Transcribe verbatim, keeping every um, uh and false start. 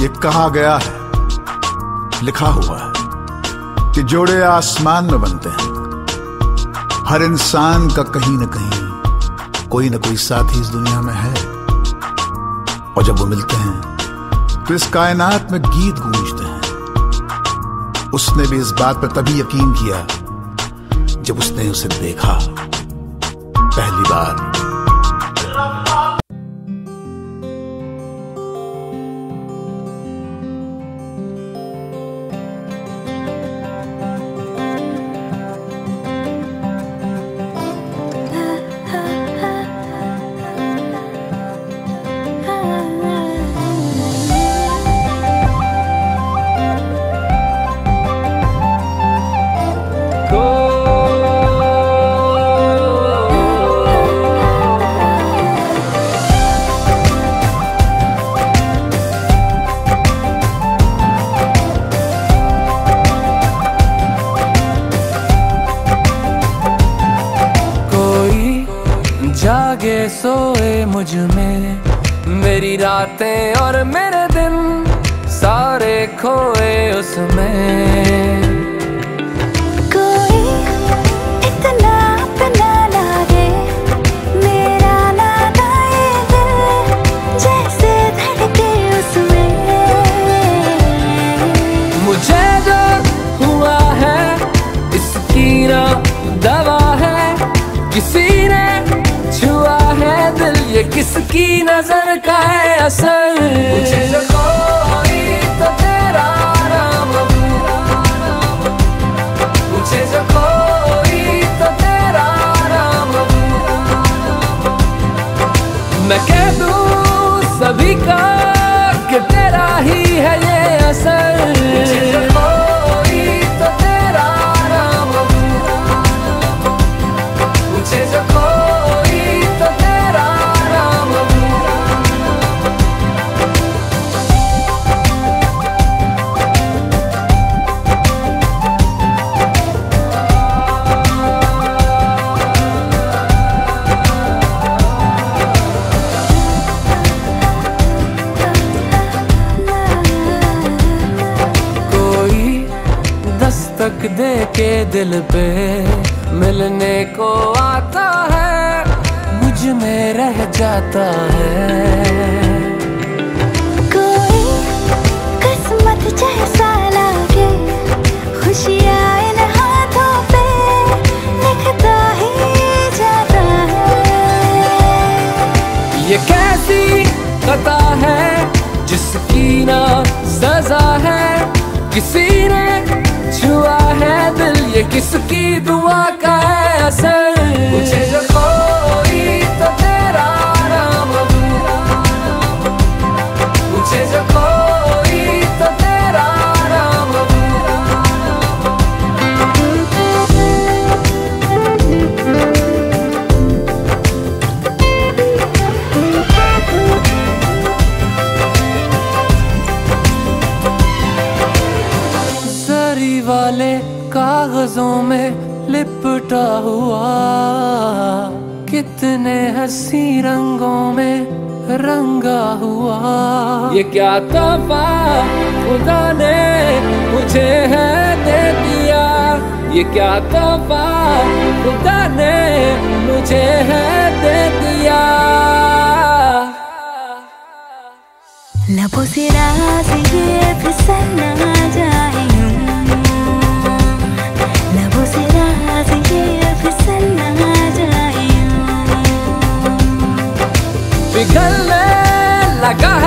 ये कहा गया है, लिखा हुआ है कि जोड़े आसमान में बनते हैं। हर इंसान का कहीं न कहीं कोई न कोई साथी इस दुनिया में है, और जब वो मिलते हैं तो इस कायनात में गीत गूंजते हैं। उसने भी इस बात पर तभी यकीन किया जब उसने उसे देखा पहली बार। जागे सोए मुझ में मेरी रातें और मेरे दिन सारे खोए उसमें। कोई इतना अपना लागे मेरा नाता ये दिल, जैसे धड़के उसमें। मुझे जो हुआ है इसकी ना दवा है, किसी ने छुआ है दिल, ये किसकी नजर का है असर। मुझे जो कोई तो तेरा नाम, मुझे जो कोई तो तेरा नाम, मैं कह दूं सभी का कि तेरा ही है ये असर। मुझे जो कोई तो तेरा नाम, मुझे जो दस्तक दे के दिल पे मिलने को आता है, मुझ में रह जाता है। कोई किस्मत जैसा लागे खुशियाँ इन हाथों पे लिखता ही जाता है। ये कैसी खता है जिसकी ना सजा है, किसी ने छुआ है दिल, ये किसकी दुआ का है असर। मुझे जो कोई तो तेरा नाम, मुझे जो कोई तो तेरा नाम। जरी वाले कागजों में लिपटा हुआ, कितने हंसी रंगों में रंगा हुआ। ये क्या तोहफा खुदा ने मुझे है दे दिया, ये क्या तोहफा खुदा ने मुझे है दे दिया। लबों से राज ये फिसल ना जाए, लबों से राज ये फिसल ना जाए। पिघलने लगा